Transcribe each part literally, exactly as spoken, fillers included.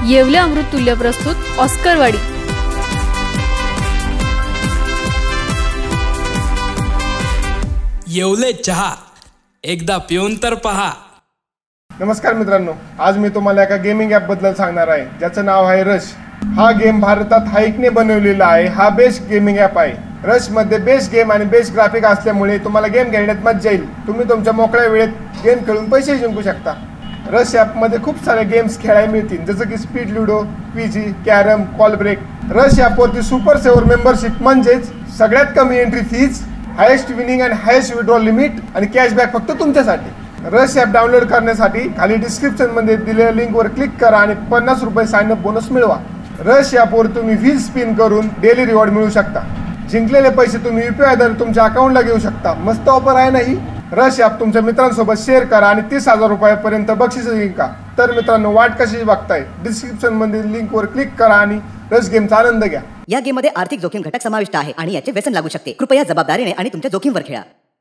येवले अमृततुल्य प्रस्तुत ऑस्करवाडी. येवले चहा एकदा पिऊन तर पहा. नमस्कार मित्रांनो, आज मी तुम्हाला एका गेमिंग ॲप बद्दल सांगणार आहे ज्याचं नाव आहे रश. हा गेम भारतात हाईकने बनवलेला आहे. हा बेस्ट गेमिंग ॲप आहे. रश मध्ये बेस्ट गेम आणि बेस्ट ग्राफिक असल्यामुळे तुम्हाला गेम खेळण्यात मजा येईल. तुम्ही तुमच्या मोकळ्या वेळेत गेम खेळून पैसे जिंकू शकता. रश ॲपमध्ये खूप सारे गेम्स खेळायला मिळतील, जसं की speed ludo, PG, carrom, call break. Rush ॲपवरती सुपर सेवर मेंबरशिप म्हणजेच सगळ्यात कमी एंट्री फीज, हायेस्ट विनिंग आणि हायेस्ट विड्रॉल लिमिट आणि कॅशबॅक फक्त तुमच्यासाठी. रश ॲप डाउनलोड करण्यासाठी खाली डिस्क्रिप्शनमध्ये दिलेल्या लिंकवर क्लिक करा आणि पन्नास रुपये साइन अप बोनस मिळवा. रश ॲपवर तुम्ही व्हील स्पिन करून डेली रिवॉर्ड मिळू शकता. जिंकलेले पैसे तुम्ही युपीआय द्वारे तुमच्या अकाउंटला घेऊ शकता. मस्त ऑफर आहे नाही? रश ॲप तुमच्या मित्रांसोबत शेअर करा आणि तीस हजार रुपयापर्यंत बक्षीस जिंका. तर मित्रांनो, वाट कशी बघताय? डिस्क्रिप्शनमध्ये लिंकवर क्लिक करा आणि रश गेमचा आनंद घ्या. या गेममध्ये आर्थिक जोखीम घटक समाविष्ट आहे आणि याचे व्यसन लागू शकते. कृपया जबाबदारीने आणि तुमच्या जोखीमवर खेळा.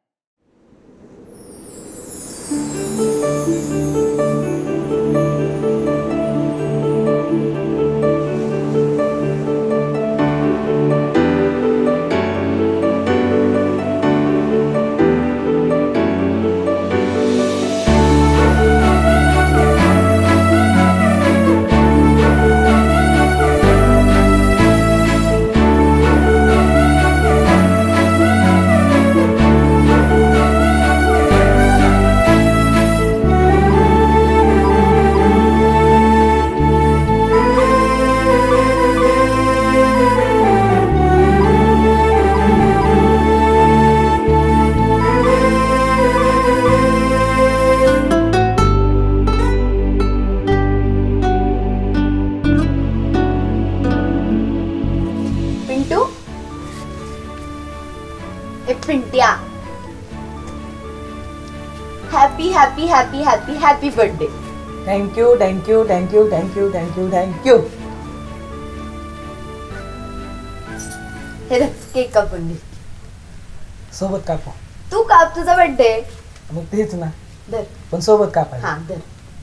Pintya, happy happy happy happy happy birthday. Thank you thank you thank you thank you thank you thank you. हे केक कापून घे. सोबत कापू. तू काप, तुझा बर्थडे. मग तेच ना, धर. पण सोबत कापाय. हा धर,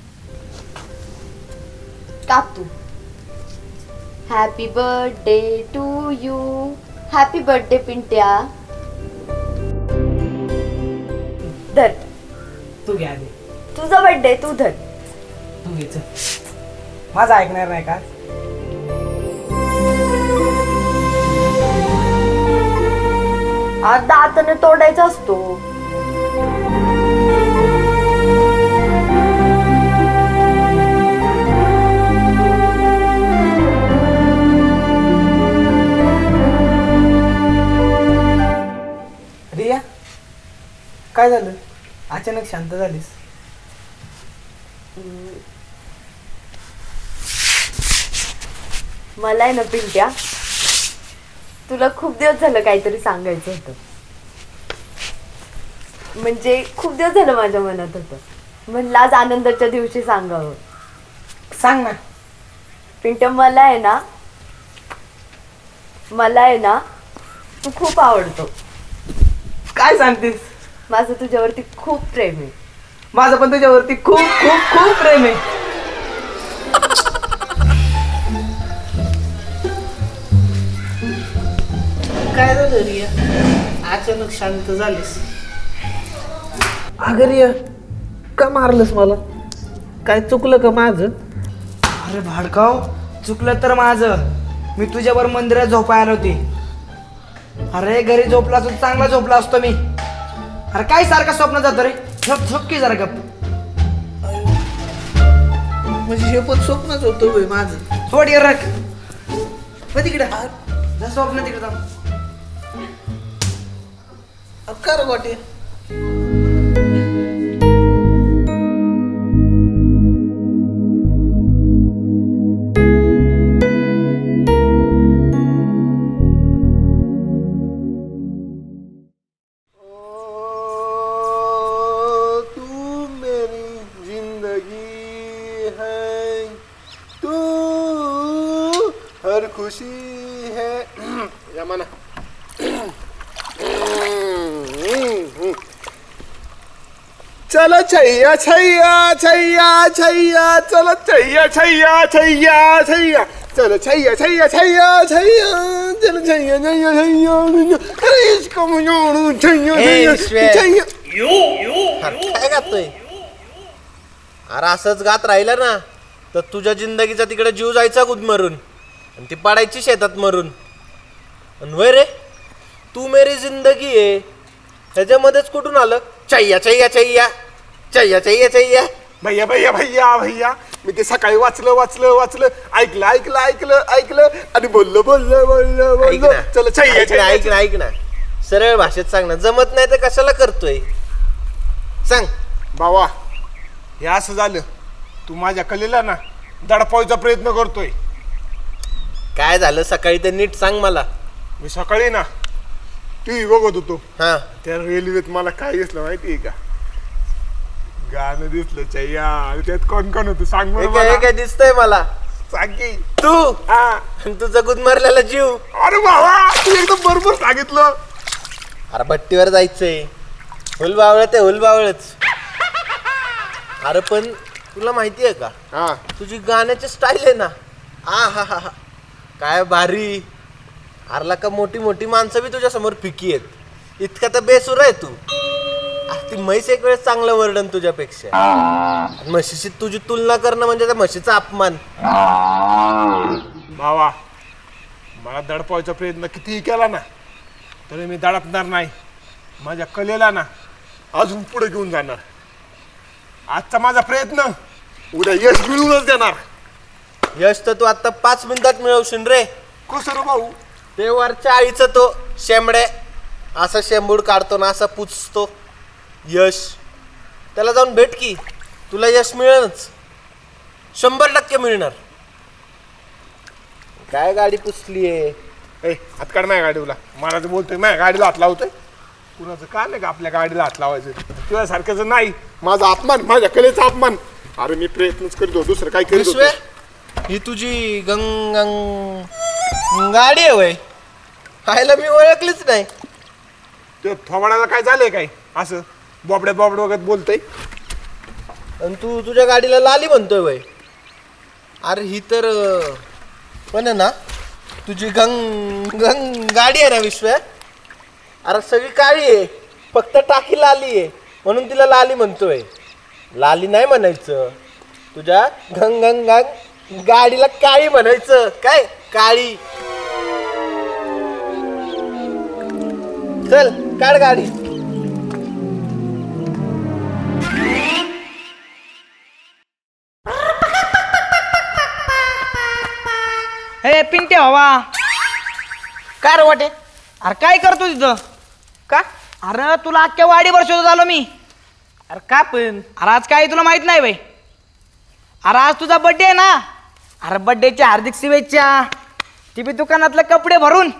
काप तू. Happy birthday to you. Happy birthday Pintya. धर. तू घ्या दे. तुझा बर्थडे, तू धर. तू घे. माझा ऐकणार नाही का? आता हाताने तोडायचा असतो. रिया, काय झालं? अचानक शांत झालीस. मला आहे ना पिंट्या, तुला खूप दिवस झालं काहीतरी सांगायचं होतं. म्हणजे खूप दिवस झालं माझ्या मनात होतं. म्हणलं आज आनंदाच्या दिवशी सांगावं. सांग ना. पिंट्या, मला आहे ना मला आहे ना तू खूप आवडतो. काय सांगतेस? माझं तुझ्यावरती खूप प्रेम आहे. माझं पण तुझ्यावरती खूप खूप खूप प्रेम आहे. काय झालं रिया? अचानक शांत झालीस. अगं रिया, का मारलंस मला? काय चुकलं का माझं? अरे भाडकाव, चुकलं तर माझं. मी तुझ्यावर मंदिरात झोपायला होती. अरे घरी झोपला असतो चांगला झोपला असतो मी. अरे काय सारखं स्वप्न जातं रे? झोप झोप की जरा गप्प. म्हणजे हे पण स्वप्नच होतं होय माझं. सोड ये रख. मग तिकडे जा स्वप्न तिकडे जाऊ. कर वाटे. हर खुशी है यमाना. चल छैया छैया छैया छैया चल छैया छैया छैया छैया चल छैया छैया छैया छैया चल छैया छैया छैया अरे इसको मुझे छैया छैया काय गातोय? अरे असंच गात राहिलं ना तर तुझ्या जिंदगीचा तिकडे जीव जायचा गुदमरून आणि ती पाडायची शेतात मरून. आणि वय रे तू मेरी जिंदगी आहे ह्याच्यामध्येच कुठून आलं छैया छैया छैया छैया छैया छैया? भैया भैया भैया भैया मी ते सकाळी वाचलं वाचलं वाचलं ऐकलं ऐकलं ऐकलं ऐकलं आणि बोललो बोललो बोललो ऐक बोललो ना चल छैया ऐक ना ऐक ना ऐक ना सरळ भाषेत सांग ना. जमत नाही तर कशाला करतोय सांग. बाबा हे असं झालं तू माझ्या कलेला ना दडपायचा प्रयत्न करतोय. काय झालं सकाळी ते नीट सांग मला. मी सकाळी ना टीव्ही बघत होतो हा त्या रेल्वेत मला काय दिसलं माहितीये का गाणं दिसलं छैया आणि त्यात कोण कोण होतं सांग हे बरं काय हे मला. काय दिसतंय मला. सांग की तू हा आणि तुझा गुदमरलेला जीव. अरे बाबा तू एकदम बरोबर सांगितलं. अरे भट्टीवर जायचंय हुलबावळत आहे हुलबावळच. अरे पण तुला माहिती आहे का हा तुझी गाण्याची स्टाईल आहे ना आ हा हा हा काय भारी. अरला का मोठी मोठी माणसं बी तुझ्या समोर फिकी आहेत. इतका तर बेसूर आहे तू. अरे ती म्हैस एक वेळेस चांगलं वर्णन तुझ्यापेक्षा. म्हशीशी तुझी तुलना करणं म्हणजे त्या म्हशीचा अपमान. बाबा मला दडपायचा प्रयत्न कितीही केला ना तरी मी दडपणार नाही. माझ्या कलेला ना अजून पुढे घेऊन जाणार. आजचा माझा प्रयत्न उद्या यश मिळवूनच देणार. यश तर तू आता पाच मिनिटात मिळवशील रे. कसं रे भाऊ? ते वरच्या आळीचं तो शेंबडे असं शेंबूड काढतो ना असं पुचतो यश. त्याला जाऊन भेट की तुला यश मिळेलच शंभर टक्के मिळणार. काय गाडी पुसलीये ए हात काढ माझ्या गाडीला. मला तर बोलतोय माझ्या गाडीला हात लावतोय. कुणाचं का नाही का आपल्या गाडीला हात लावायचं तुझ्या सारख्याच नाही. माझा अपमान माझ्या कलेचा अपमान. अरे मी प्रयत्नच करतो दुसरं काय करतो. विश्वे ही तुझी गंग गंग गाडी आहे वय. खायला मी ओळखलीच नाही. ते थोबाडाला काय झालंय काय असं बोबड्या बोबड वगैरे बोलतोय. आणि तू तुझ्या गाडीला लाली म्हणतोय वय. अरे ही तर पण आहे ना तुझी गंग गंग गाडी आहे ना विश्व. अरे सगळी काळी आहे फक्त टाकी लाली आहे म्हणून तिला लाली म्हणतोय. लाली नाही म्हणायचं तुझ्या गंग गंग गंग गाडीला काळी म्हणायचं. काय काळी. चल काढ गाडी. हे पिंटे हवा काय रे वाटे. अरे काय करतो तिथं का? अरे तुला अख्ख्या वाडीवर शोधत आलो मी. अरे का पण अरे आज काय तुला माहित नाही बाई. अरे आज तुझा बड्डे आहे ना. अरे बड्डेच्या हार्दिक शुभेच्छा. ती बी दुकानातले कपडे भरून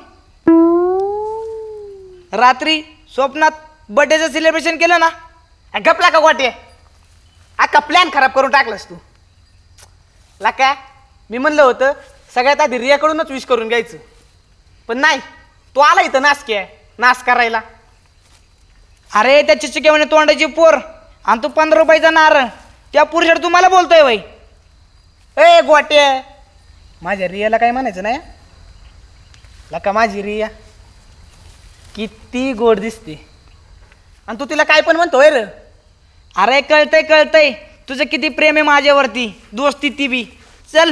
रात्री स्वप्नात बड्डेचं सेलिब्रेशन केलं ना. गपला का वाटे. अख्खा प्लॅन खराब करून टाकलास तू. ला काय मी म्हणलं होतं सगळ्यात आधी रियाकडूनच विश करून घ्यायचं पण नाही. तू आला इथं नाच के नाच करायला. अरे त्या चिचुक्याने तोंडाची पोर आणि तू पंधरा रुपयाचा नारळ त्या पुरुषाला तू मला बोलतोय बाई. ए गोटे माझ्या रियाला काय म्हणायचं नाही. लका माझी रिया किती गोड दिसते आणि तू तिला काय पण म्हणतोय र. अरे कळतंय कळतंय तुझं किती प्रेम आहे माझ्यावरती. दोस्ती ती बी. चल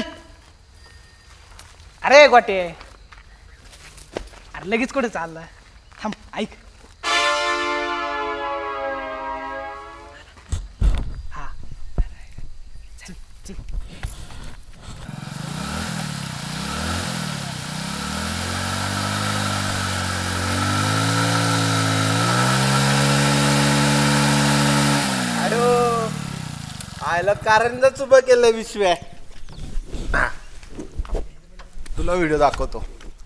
अरे गोटे अरे लगेच कुठे चालला. थांब ऐक. हा चल चल. अरे आयला कारंजाच उभं केलं विश्व. तुला व्हिडिओ दाखवतो.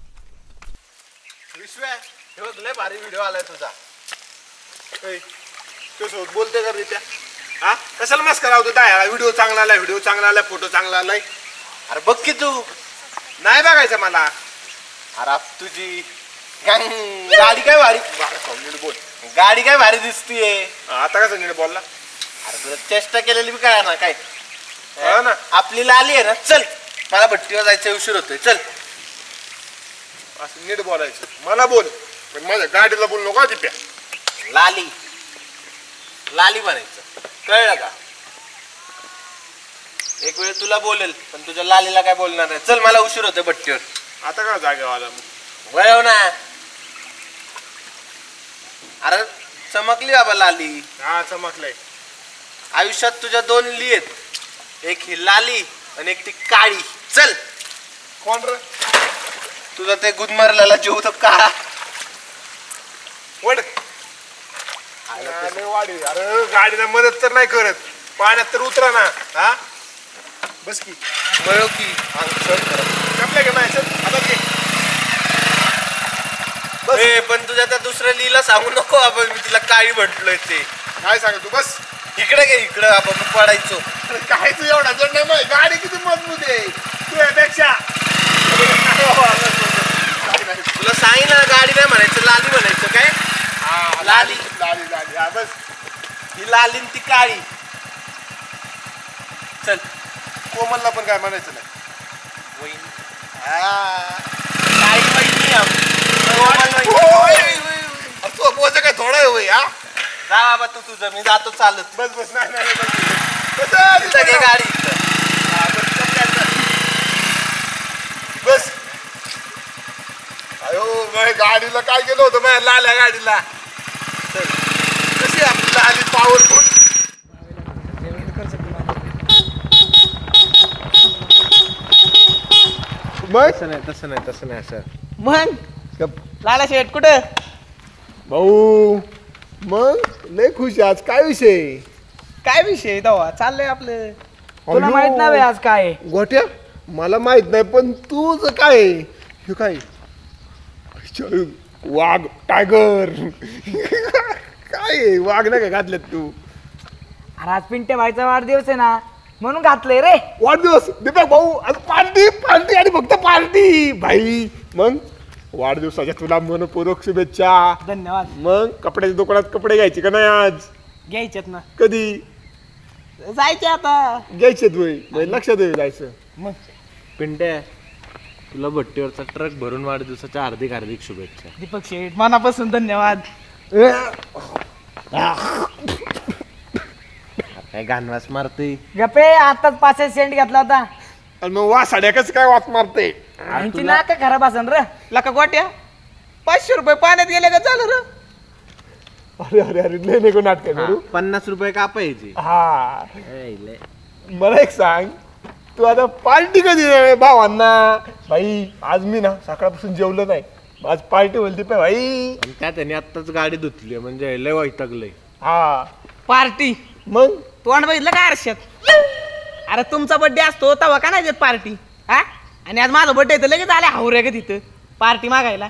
विश्व हे बघ लय भारी व्हिडिओ आलाय तुझा. सोबत बोलते का रित्या हा कशाला मस्का लावतो. काय व्हिडिओ चांगला आलाय व्हिडिओ चांगला आलाय फोटो चांगला आलाय. अरे बघ की तू नाही बघायचं मला. अरे तुझी गाडी काय भारी बोल गाडी काय भारी दिसतीये. आता कसं नीट बोलला. अरे तुला चेष्टा केलेली बी काय ना काय हा ना. आपली लाली आहे ना. चल मला भट्टीवर जायचं उशीर होतोय. चल असं नीट बोलायचं. मला बोल पण माझ्या गाडीला बोल नको दिप्या. लाली लाली म्हणायचं कळलं का. एक वेळ तुला बोलेल पण तुझ्या लालीला काय बोलणार नाही. चल मला उशीर होतोय भट्टीवर. आता का जागेवर आला मग. वळव ना. अरे चमकली बाबा लाली. हा चमकलंय. आयुष्यात तुझ्या दोन ली आहेत. एक ही लाली आणि एक ती काळी. चल कोण रे. तुझा ते गुदमरलेला जीव तो काळा. वड वाडी. अरे गाडीला मदत तर नाही करत. पाण्यात तर उतरा ना. हा बस की वळव की. कपले घे माझ्या आता घे. ए, पण तुझ्या त्या दुसऱ्या लीला सांगू नको. आपण मी तिला काळी म्हटलोय ते. काय सांग तू. बस इकडे घे इकडं आपण पडायचो. काय तू एवढा जण नाही माहिती. गाडी किती मजबूत आहे तुझ्यापेक्षा. तुला सांग ना गाडी नाही म्हणायचं लाली म्हणायचं काय. हा लाली लाली लाली. हा बस. ही लाली ती काळी. चल कोमलला पण काय म्हणायचं नाही. वहिनी. हा काळी वहिनी आम- कोमल वहिनी. अरे तू बोलचं काय थोडा आहे होय. हा जा बाबा तू तुझं मी जातो चालत. बस बस. नाही नाही बस. तिथं घे गाडी इथं. हा, बस, चल, चल, चल. बस. अयो माझ्या गाडीला काय केलं होतं माझ्या लाल्या गाडीला. चल. कशी आपली लाली पॉवरफुल. मग तसं नाही तसं नाही तसं नाही असं. मग लाला शेठ कुठं. भाऊ मग लय खुश आहे आज. काय विषय. काय विषय तेव्हा चाललंय आपलं. तुला अयो. माहित नाही आज काय. गोट्या मला माहित नाही पण तुझं काय आहे? हे काय वाघ टायगर. काय आहे? वाघ नाही का घातलेत तू. अरे आज पिंटे भाईचा वाढदिवस आहे ना म्हणून घातलंय रे. वाढदिवस दीपक भाऊ आज पार्टी पार्टी आणि फक्त पार्टी भाई. मग वाढदिवसाच्या तुला मनपूर्वक शुभेच्छा. धन्यवाद. मग कपड्याच्या दुकानात कपडे घ्यायचे का नाही आज. घ्यायचेत ना. कधी जायचे आता. घ्यायचे तुय लक्षात येईल जायचं. मग पिंट्या तुला भट्टीवरचा ट्रक भरून वाढदिवसाच्या हार्दिक हार्दिक शुभेच्छा. दीपक शेठ मनापासून धन्यवाद. काय गाणवास मारते. गपे आताच पाचशे सेंट घेतला होता. आणि मग वा साड्या कसं काय वाच मारते. यांची नाका खराब असन र. लका गोट्या पाचशे रुपये पाण्यात गेले का झालं र. अरे अरे अरे लय नको नाटक करू. पन्नास रुपये कापायची. हा मला एक सांग तू आता पार्टी कधी देणार भावांना. भाई आज मी ना सकाळपासून जेवलं नाही. आज पार्टी बोलते पण भाई. त्या त्याने आत्ताच गाडी धुतली म्हणजे लय वैतागलंय. हा पार्टी. मग तोंड बघितलं का आरशात. अरे तुमचा बर्थडे असतो तेव्हा का नाही देत पार्टी. हा आणि आज माझा बर्थडे तर लगेच आले हावरे का तिथं पार्टी मागायला.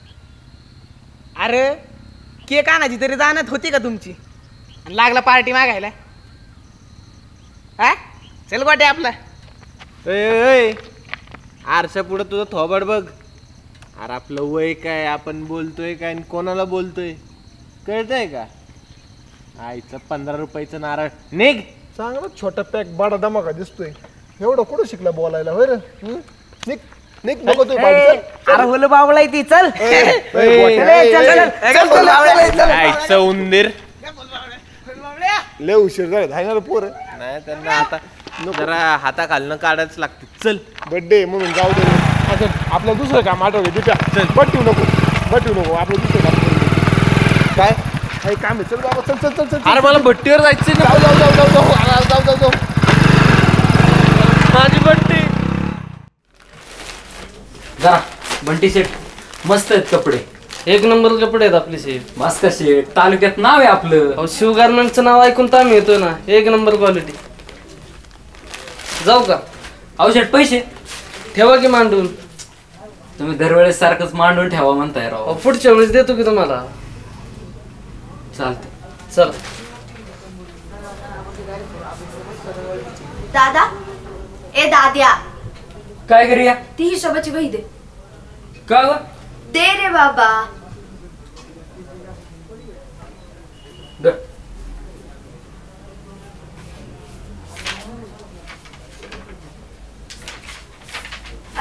अरे केक आणायची तरी जाण्यात होती का तुमची आणि लागला पार्टी मागायला. हा चल गोटे आपला. आरशा पुढे तुझं थोबड बघ. अरे आपलं वय काय आपण बोलतोय काय आणि कोणाला बोलतोय कळतंय का. आईचं पंधरा रुपयाचं नारळ निघ. चांगला छोटा पॅक बडा धमाका दिसतोय. एवढं कुठं शिकला बोलायला होय रे. निक निक नको तू अरे हुल बावळाय ती चल. आईचं उंदीर. लय उशीर झाला आहे ना पोर. नाही त्यांना आता जरा हाता खालनं काढायच लागते. चल बर्थडे म्हणून जाऊ दे. आता आपलं दुसरं काम आठवलं दिप्या. चल बटू नको बटू नको आपलं दुसरं काम. काय काही काम आहे. चल बाबा चल चल चल चल. अरे मला भट्टीवर जायचं जाऊ जाऊ जाऊ जाऊ जाऊ जाऊ जाऊ जाऊ. माझी भट्टी. जरा बंटी शेट मस्त आहेत कपडे. एक नंबर कपडे आहेत आपले शेठ. मस्त शेट तालुक्यात नाव आहे आपलं. अहो शिव गार्मेंटचं नाव ऐकून तर आम्ही येतोय ना. एक नंबर क्वालिटी. जाऊ का. अहो शेट पैसे ठेवा की मांडून. तुम्ही दरवेळेस सारखंच मांडून ठेवा म्हणताय राव. अहो पुढच्या वेळेस देतो की तुम्हाला. चालतं. चल दादा ए दाद्या काय करूया. ती हिशोबाची वही दे. का ग. दे रे बाबा. ग-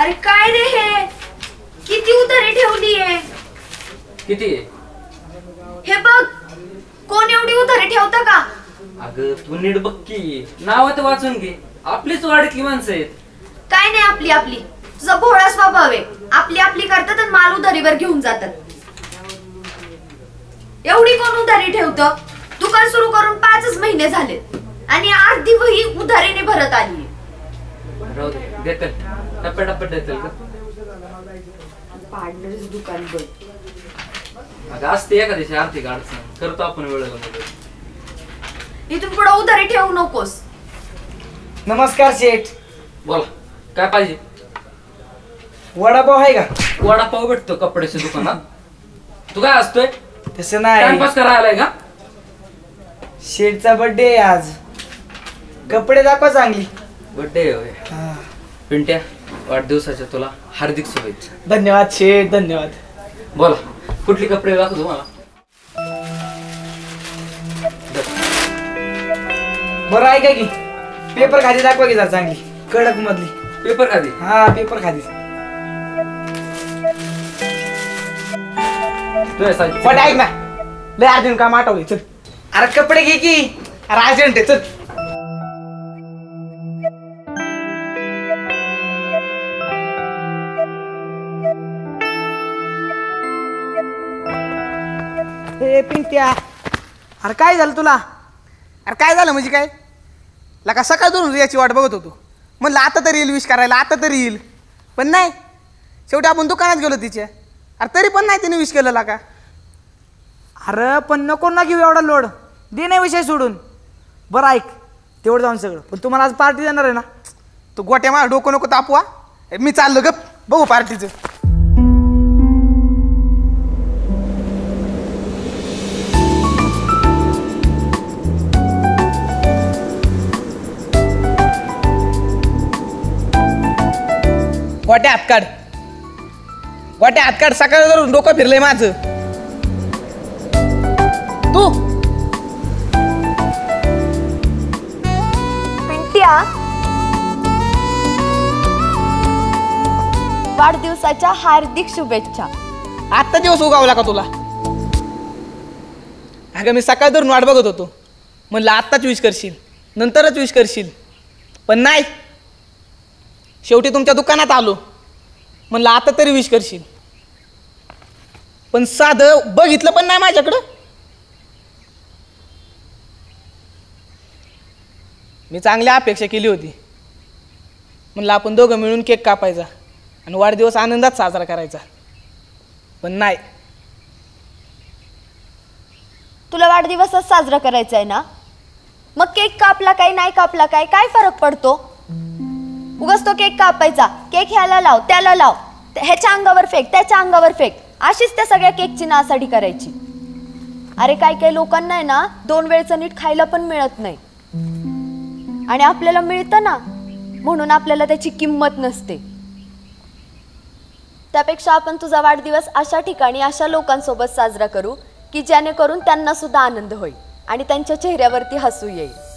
अरे काय रे हे किती उधारी ठेवली आहे? किती आहे? हे बघ, कोण एवढी उधारी ठेवतं का? अगं तू नीट बघ की, नाव तर वाचून घे. आपलीच वाडीतली माणसं आहेत. काय नाही आपली आपली, तुझा भोळा स्वभाव आहे. आपली आपली करतात आणि माल उधारीवर घेऊन जातात. एवढी कोण उधारी ठेवतं? दुकान सुरू करून पाचच महिने झाले आणि अर्धी वही उधारीने भरत आली. राहू दे, देतील टप्प्याटप्प्यात देतील का? पार्टनरच दुकान बघ. अगं असते एखाद्याची आर्थिक अडचण, करतो आपण वेळेला मदत. इथून पुढे उधारी ठेवू नकोस. नमस्कार शेठ. बोला काय पाहिजे? वडापाव आहे का? वडापाव भेटतो कपड्याच्या दुकानात. तू काय असतोय? तसं नाही, टाइमपास करायला आलाय का? शेठचा बर्थडे आहे आज. कपडे दाखवा चांगली. बर्थडे होय. पिंट्या, वाढदिवसाच्या तुला हार्दिक शुभेच्छा. धन्यवाद शेठ, धन्यवाद. बोला कुठली कपडे दाखव तुम्हाला? बरं आहे का की पेपर खादी दाखवा की जरा चांगली कडक मधली. पेपर खादी? हा पेपर खादी. पण ऐक ना, लय अर्जंट काम आठवले. चल अरे कपडे घे की. अरे अर्जंट आहे, चल. हे पिंट्या, अरे काय झालं तुला? अरे काय झालं म्हणजे काय? लका सकाळ दोन याची वाट बघत होतो. म्हणलं आता तरी येईल विश करायला, आता तरी येईल. पण नाही, शेवटी आपण दुकानात गेलो तिच्या. अरे तरी पण नाही तिने विश केलं का? अरे पण नको ना घेऊ एवढा लोड. दे नाही विषय सोडून. बरं ऐक, तेवढं जाऊन सगळं. पण तुम्हाला आज पार्टी देणार आहे ना? तू गोट्या मला डोकं नको तापवा. मी चाललो गप, बघू पार्टीचं. गोट्या हात काढ, गोट्या हात काढ. सकाळ धरून डोकं फिरलंय माझं. तू पिंट्या, वाढदिवसाच्या हार्दिक शुभेच्छा. आत्ता दिवस उगावला का तुला? अगं मी सकाळ धरून वाट बघत होतो. म्हणलं आत्ताच विश करशील, नंतरच विश करशील. पण नाही, शेवटी तुमच्या दुकानात आलो. म्हणलं आता तरी विश करशील. पण साधं बघितलं पण नाही माझ्याकडं. मी चांगली अपेक्षा केली होती. म्हणलं आपण दोघं मिळून केक कापायचा आणि वाढदिवस आनंदात साजरा करायचा. पण नाही. तुला वाढदिवसच साजरा करायचा आहे ना? मग केक कापला काय नाही कापला काय काय फरक पडतो? उगाच तो केक कापायचा, केक ह्याला लाव त्याला लाव, ह्याच्या अंगावर फेक त्याच्या अंगावर फेक, अशीच त्या सगळ्या केकची नासाडी करायची. अरे काय काय लोकांना आहे ना दोन वेळचं नीट खायला पण मिळत नाही. आणि आपल्याला मिळतं ना, म्हणून आपल्याला त्याची किंमत नसते. त्यापेक्षा आपण तुझा वाढदिवस अशा ठिकाणी अशा लोकांसोबत साजरा करू की जेणेकरून त्यांना सुद्धा आनंद होईल आणि त्यांच्या चेहऱ्यावरती हसू येईल.